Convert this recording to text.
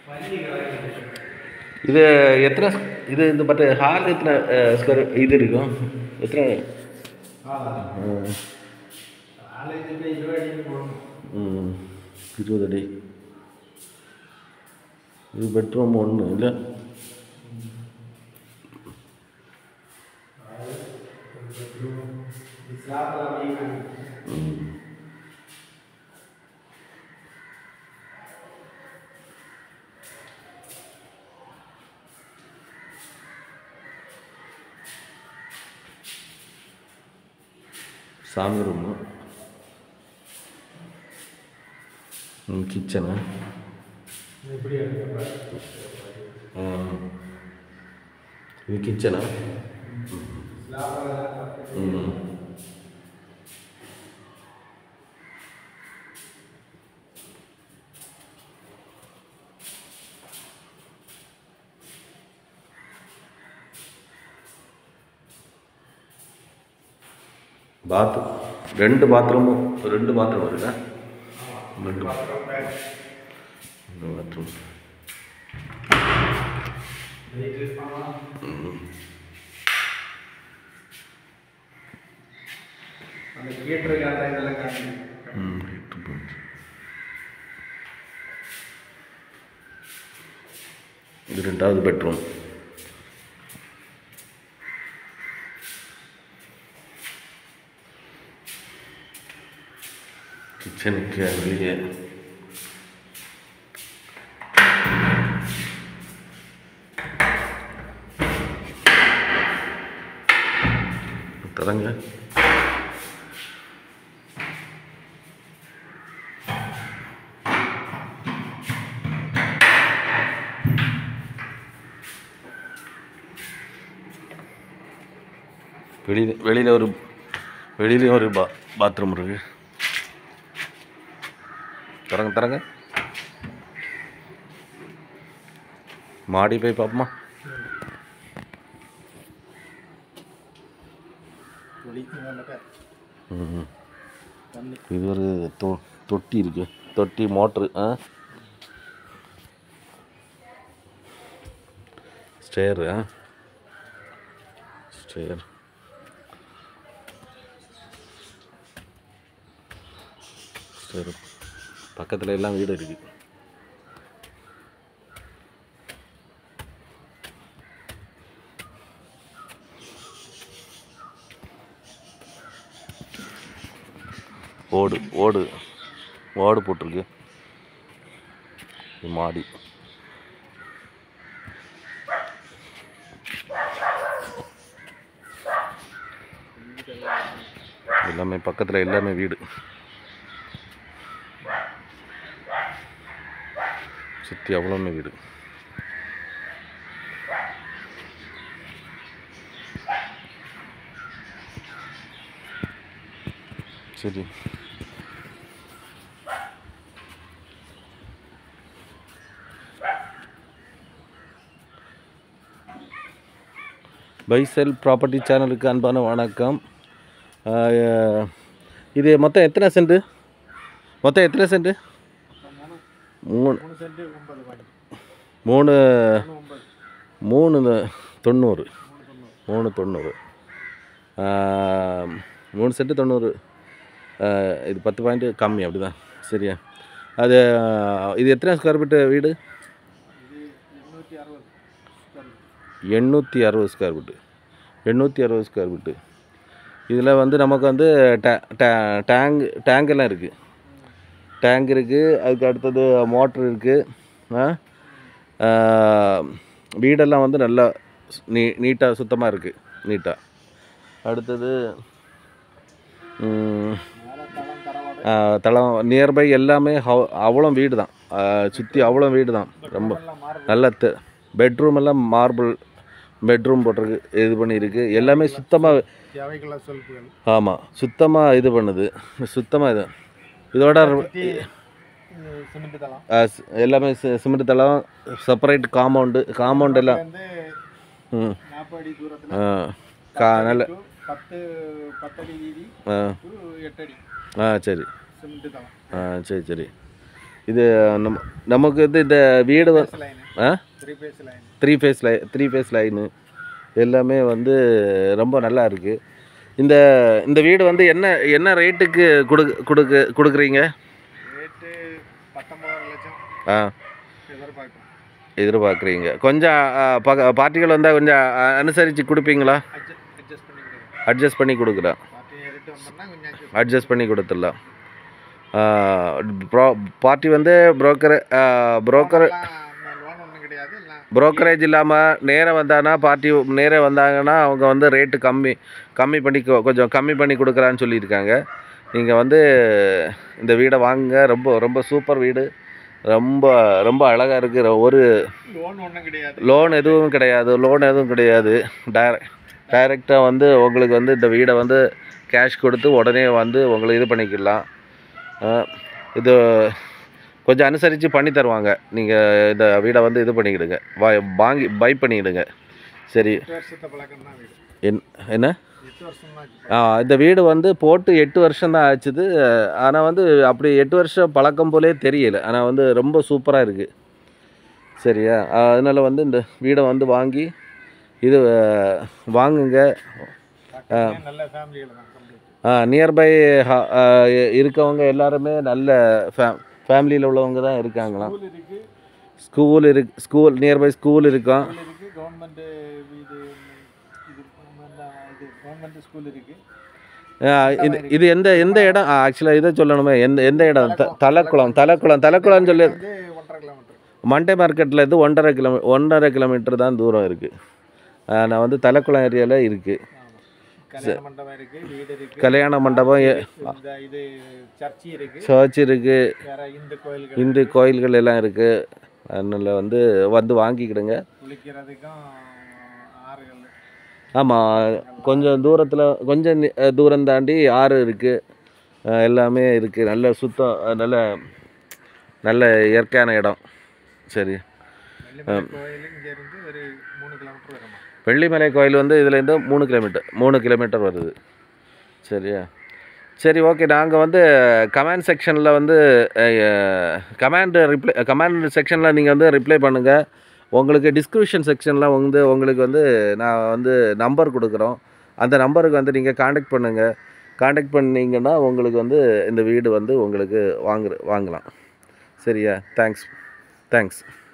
இது எத்தனை இது இந்த பட் ஹால் எத்தனை ஸ்கொயர் இது இருக்கும் எத்தனை 20 அடி இது பெட்ரூம் ஒன்று இல்லை சாமி ரூமு கிச்சனு இது கிச்சனா பாத்ரூம் ரெண்டு பாத்ரூம் இருக்குதா ரெண்டு பாத்ரூம் இது ரெண்டாவது பெட்ரூம் கிச்சனுக்கு வெளியே தரங்க வெளியில ஒரு பாத்ரூம் இருக்கு தரங்க மாடி போய் பார்ப்போமா இது ஒரு தொட்டி இருக்கு தொட்டி மோட்ரு ஸ்டேர் பக்கத்தில் எல்லாம் வீடு இருக்கு ஓடு போட்டிருக்கு மாடி எல்லாமே பக்கத்தில் எல்லாமே வீடு சுற்றி அவ்வளோமே வீடு சரி பை செல் ப்ராப்பர்ட்டி சேனலுக்கு அன்பான வணக்கம். இது மொத்தம் எத்தனை சென்ட்? 390. 3 சென்ட் 90. இது 10 பாயிண்ட் கம்மி அப்படிதான் சரியா? அது இது எத்தனை ஸ்கொயர் ஃபீட்டு வீடு? 860 ஸ்கொயர் ஃபீட்டு. 860 square feet. இதில் வந்து நமக்கு வந்து டேங்க் எல்லாம் இருக்குது. டேங்க் இருக்குது. அதுக்கு அடுத்தது மோட்ரு இருக்குது. வீடெல்லாம் வந்து நல்லா நீட்டாக சுத்தமாக இருக்குது. நீட்டாக அடுத்தது தளம் நியர்பை எல்லாமே அவ்வளோ வீடு தான். சுற்றி அவ்வளோ வீடு தான். ரொம்ப நல்ல பெட்ரூம் எல்லாம் மார்பிள் பெட்ரூம் போட்டிருக்கு. இது பண்ணியிருக்கு. எல்லாமே சுத்தமாக. ஆமாம், சுத்தமாக இது பண்ணுது. சுத்தமாக இது இதோட எல்லாமே சிமெண்ட் தளம். செப்பரேட் காம்பவுண்டு எல்லாம் நல்ல சரி சரி. இது நமக்கு வந்து இந்த வீடு ஆ 3 ஃபேஸ் லைனு எல்லாமே வந்து ரொம்ப நல்லா இருக்குது. இந்த வீடு வந்து என்ன ரேட்டுக்கு கொடுக்குறீங்க? ரேட்டு 19 லட்சம் எதிர்பார்க்குறீங்க. கொஞ்சம் பார்ட்டிகள் வந்தால் கொஞ்சம் அனுசரித்து கொடுப்பீங்களா? அட்ஜஸ்ட் பண்ணி கொடுக்குறேன். அட்ஜஸ்ட் பண்ணி கொடுத்துடலாம். பார்ட்டி வந்து புரோக்கரேஜ் இல்லாமல் நேராக வந்தாங்கன்னா நேராக வந்தாங்கன்னா அவங்க வந்து ரேட்டு கம்மி பண்ணி கொஞ்சம் கம்மி பண்ணி கொடுக்குறான்னு சொல்லியிருக்காங்க. நீங்கள் வந்து இந்த வீடை வாங்குங்க. ரொம்ப ரொம்ப சூப்பர் வீடு. ரொம்ப ரொம்ப அழகாக இருக்குது. ஒரு லோன் எதுவும் கிடையாது. டைரெக்டாக வந்து உங்களுக்கு வந்து இந்த வீடை வந்து கேஷ் கொடுத்து உடனே வந்து உங்களுக்கு இது பண்ணிக்கலாம். இது கொஞ்சம் அனுசரித்து பண்ணி தருவாங்க. நீங்கள் இந்த வீடை வந்து இது பண்ணிக்கிடுங்க, பை பண்ணிக்கிடுங்க. சரி. என்ன இந்த வீடு வந்து போட்டு 8 வருஷம் தான் ஆச்சுது. ஆனால் வந்து அப்படி 8 வருஷம் பழக்கம் போலே தெரியல. ஆனால் வந்து ரொம்ப சூப்பராக இருக்குது. சரியா? அதனால் வந்து இந்த வீடை வந்து வாங்கி இது வாங்குங்க. நியர்பை இருக்கவங்க எல்லாருமே நல்ல ஃபேமிலியில் உள்ளவங்க தான் இருக்காங்களாம். ஸ்கூல் நியர்பை ஸ்கூல் இருக்கும். இது எந்த இடம் ஆக்சுவலாக இதை சொல்லணுமே? எந்த இடம்? தலைக்குளம்னு சொல்லி மண்டே மார்க்கெட்டில் இருந்து 1.5 கிலோமீட்டர் தான் தூரம் இருக்குது. நான் வந்து தலைக்குளம் ஏரியாவில் இருக்குது. கல்யாண மண்டபம், சர்ச் இருக்குது, இந்து கோயில்கள் எல்லாம் இருக்குது. அதனால் வந்து வாங்கிக்கிடுங்க. ஆமாம், கொஞ்சம் தூரம் தாண்டி ஆறு இருக்குது. எல்லாமே இருக்குது. நல்ல சுத்தம், நல்ல இயற்கையான இடம். சரி. வெள்ளிமலை கோயில் வந்து இதுலேருந்து 3 கிலோமீட்டர் வருது. சரியா? சரி, ஓகே. நாங்கள் வந்து கமெண்ட் செக்ஷனில் வந்து கமெண்ட் செக்ஷனில் நீங்கள் வந்து ரிப்ளை பண்ணுங்கள். உங்களுக்கு டிஸ்கிரிப்ஷன் செக்ஷனில் வந்து உங்களுக்கு வந்து நான் வந்து நம்பர் கொடுக்குறோம். அந்த நம்பருக்கு வந்து நீங்கள் காண்டாக்ட் பண்ணுங்கள். காண்டாக்ட் பண்ணிங்கன்னா உங்களுக்கு வந்து இந்த வீடு வந்து உங்களுக்கு வாங்கலாம். சரியா? தேங்க்ஸ்.